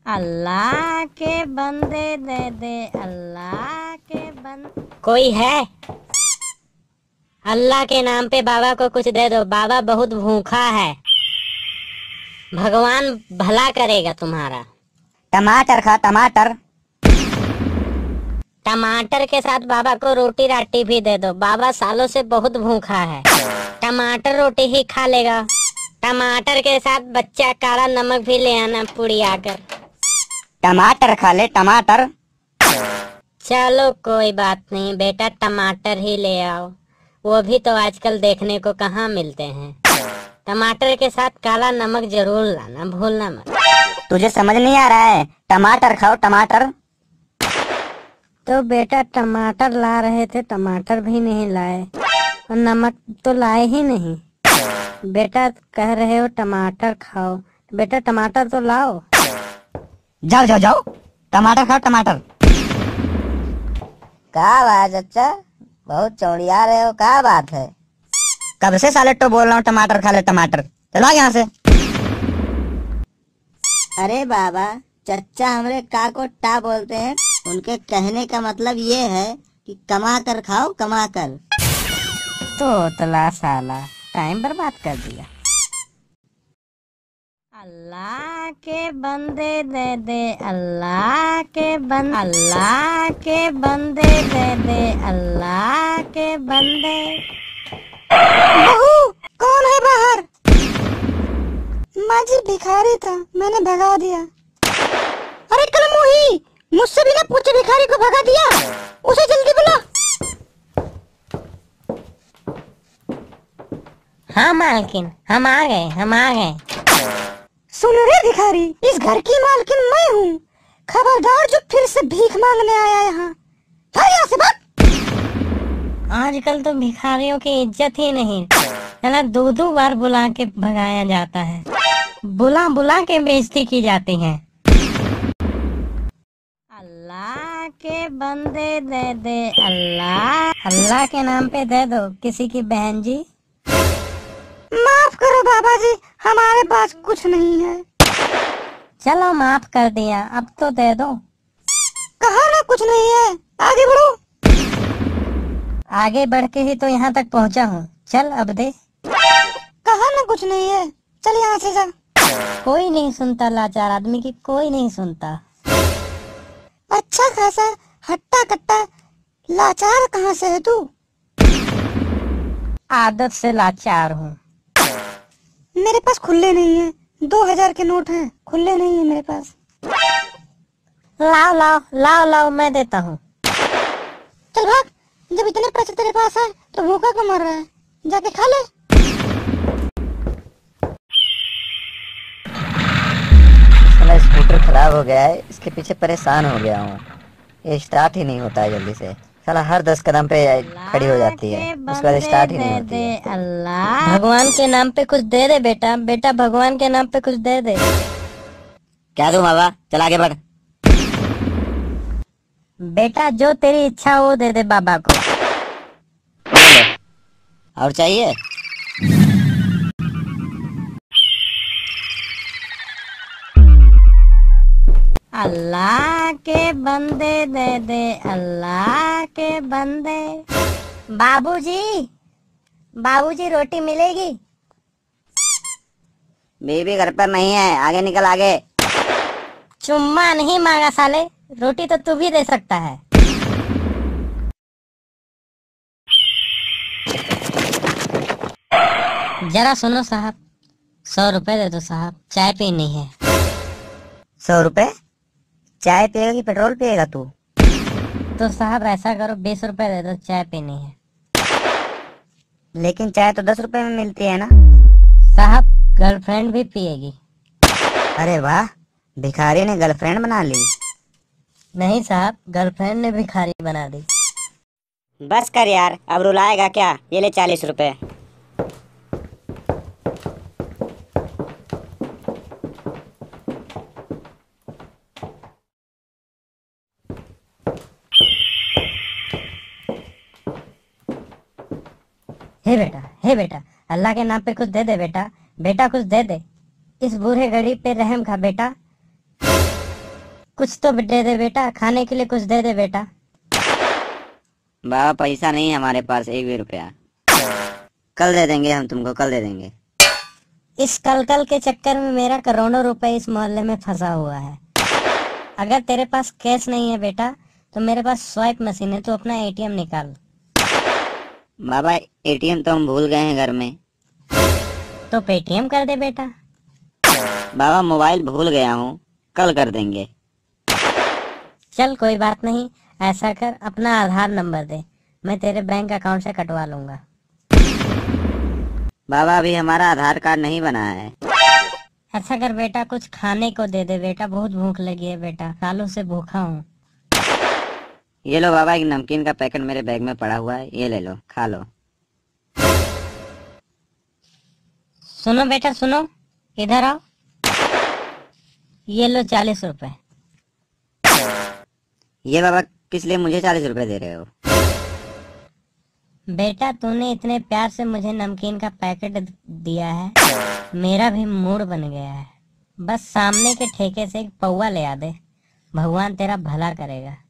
अल्लाह के बंदे दे दे, अल्लाह के बंदे। कोई है? अल्लाह के नाम पे बाबा को कुछ दे दो, बाबा बहुत भूखा है। भगवान भला करेगा तुम्हारा। टमाटर खा, टमाटर। टमाटर के साथ बाबा को रोटी राटी भी दे दो, बाबा सालों से बहुत भूखा है। टमाटर रोटी ही खा लेगा। टमाटर के साथ बच्चा काला नमक भी ले आना पूरी आकर। टमाटर खा ले, टमाटर। चलो कोई बात नहीं बेटा, टमाटर ही ले आओ। वो भी तो आजकल देखने को कहाँ मिलते हैं। टमाटर के साथ काला नमक जरूर लाना, भूलना मत। तुझे समझ नहीं आ रहा है? टमाटर खाओ, टमाटर। तो बेटा टमाटर ला रहे थे, टमाटर भी नहीं लाए और नमक तो लाए ही नहीं। बेटा कह रहे हो टमाटर खाओ, बेटा टमाटर तो लाओ। जाओ जाओ जाओ, टमाटर खाओ, टमाटर। क्या बात चाचा, बहुत चौड़िया रहे हो, क्या बात है? कब से साले तो बोल रहा हूँ टमाटर खा ले, टमाटर। चलो यहाँ से। अरे बाबा, चच्चा हमरे का को टा बोलते हैं। उनके कहने का मतलब ये है कि कमा कर खाओ, कमा कर। तो तला साला टाइम बर्बाद कर दिया। अल्लाह के बंदे दे दे, अल्लाह के बंदे, अल्लाह के बंदे दे दे, अल्लाह के बंदे। बहू, कौन है बाहर? माँ जी भिखारी था, मैंने भगा दिया। अरे कलमुही, मुझसे बिना पूछे भिखारी को भगा दिया, उसे जल्दी बुला। हाँ मालकिन, हम आ गए, हम आ गए। सुन रे भिखारी, इस घर की मालकिन मैं हूँ। खबरदार जो फिर से भीख मांगने आया यहाँ, भाग यहाँ से, भाग। आजकल तो भिखारियों की इज्जत ही नहीं है ना, दो दो बार बुला के भगाया जाता है, बुला बुला के बेइज्जती की जाती है। अल्लाह के बंदे दे दे, अल्लाह, अल्लाह के नाम पे दे दो किसी की बहन जी। माफ करो बाबा जी, हमारे पास कुछ नहीं है। चलो माफ कर दिया, अब तो दे दो। कहा ना कुछ नहीं है, आगे बढ़ो। आगे बढ़ के ही तो यहाँ तक पहुँचा हूँ, चल अब दे। कहा ना कुछ नहीं है, चल यहाँ से जा। कोई नहीं सुनता लाचार आदमी की, कोई नहीं सुनता। अच्छा खासा हट्टा कट्टा लाचार कहाँ से है तू? आदत से लाचार हूँ। मेरे पास खुले नहीं है, 2000 के नोट हैं, खुले नहीं है मेरे पास। लाओ लाओ लाओ लाओ, मैं देता हूँ। चल भाग, जब इतने पैसे तेरे पास है तो भूखा क्यों मर रहा है, जाके खा ले। साला स्कूटर खराब हो गया है, इसके पीछे परेशान हो गया हूँ। ये स्टार्ट ही नहीं होता है जल्दी से। साला हर 10 कदम पे खड़ी हो जाती है, उसके बाद स्टार्ट ही नहीं होती है। अल्लाह, भगवान के नाम पे कुछ दे दे बेटा, बेटा भगवान के नाम पे कुछ दे दे। क्या दूं बाबा, चल आगे बढ़। बेटा जो तेरी इच्छा वो दे दे बाबा को। और चाहिए? अल्लाह के बंदे दे दे, अल्लाह के बंदे। बाबूजी, बाबूजी रोटी मिलेगी? बीबी घर पर नहीं है, आगे निकल आगे। चुम्मा नहीं मांगा साले, रोटी तो तू भी दे सकता है। जरा सुनो साहब, 100 रुपए दे दो साहब, चाय पीनी है। 100 रुपए? चाय पिएगा कि पेट्रोल पिएगा तू? तो साहब ऐसा करो, 20 रुपए दे दो, चाय पीनी है। लेकिन चाय तो 10 रुपए में मिलती है ना? साहब गर्लफ्रेंड भी पिएगी। अरे वाह, भिखारी ने गर्लफ्रेंड बना ली। नहीं साहब, गर्लफ्रेंड ने भिखारी बना दी। बस कर यार, अब रुलाएगा क्या? ये ले 40 रुपए। हे बेटा, अल्लाह के नाम पे कुछ दे दे बेटा, बेटा कुछ दे दे। इस बूढ़े गरीब पे रहम खा बेटा। कुछ तो दे दे बेटा, खाने के लिए कुछ दे दे बेटा। बाबा पैसा नहीं है हमारे पास, 1 भी रुपया। कल दे देंगे हम तुमको, कल दे देंगे। इस कल के चक्कर में मेरा करोड़ों रुपए इस मोहल्ले में फंसा हुआ है। अगर तेरे पास कैश नहीं है बेटा तो मेरे पास स्वाइप मशीन है, तो अपना एटीएम निकाल। बाबा एटीएम तो हम भूल गए हैं घर में। तो पेटीएम कर दे बेटा। बाबा मोबाइल भूल गया हूँ, कल कर देंगे। चल कोई बात नहीं, ऐसा कर अपना आधार नंबर दे, मैं तेरे बैंक अकाउंट से कटवा लूंगा। बाबा अभी हमारा आधार कार्ड नहीं बना है। ऐसा कर बेटा, कुछ खाने को दे दे बेटा, बहुत भूख लगी है बेटा, सालों से भूखा हूँ। ये लो बाबा, एक नमकीन का पैकेट मेरे बैग में पड़ा हुआ है, ये ले लो, खा लो। सुनो बेटा सुनो, इधर आओ। ये लो 40 रुपए। ये बाबा किस लिए मुझे 40 रुपए दे रहे हो? बेटा तूने इतने प्यार से मुझे नमकीन का पैकेट दिया है, मेरा भी मूड बन गया है। बस सामने के ठेके से एक पौवा ले आ दे, भगवान तेरा भला करेगा।